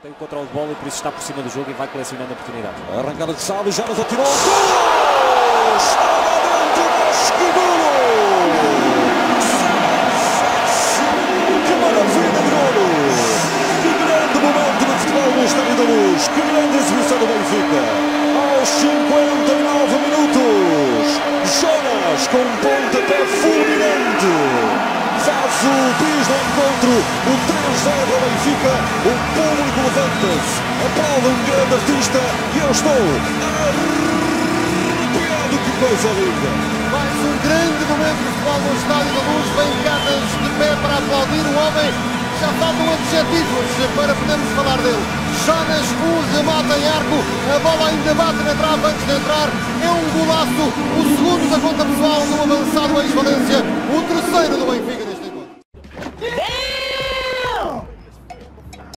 Tem o controle de bola e por isso está por cima do jogo e vai colecionando oportunidades. A arrancada de Sábio, já nos atirou. Gol! Estava dentro, mas que golo! Que maravilha de golo! Que grande momento no futebol no Estádio da Luz! Que grande exibição do Benfica! Aos 59 minutos, Jonas com um pontapé fulminante faz o bis do encontro, o 3-0 do Benfica. O público levanta-se, aplaude um grande artista e eu estou arrepiado. Que coisa linda! Mais um grande momento do futebol no Estádio da Luz. Benficatas de pé para aplaudir o homem. Já faltam adjetivos para podermos falar dele. Jonas, remate em arco, a bola ainda bate na trave antes de entrar. É um golaço, o segundo da conta pessoal no avançado ex-Valência, o terceiro do Benfica.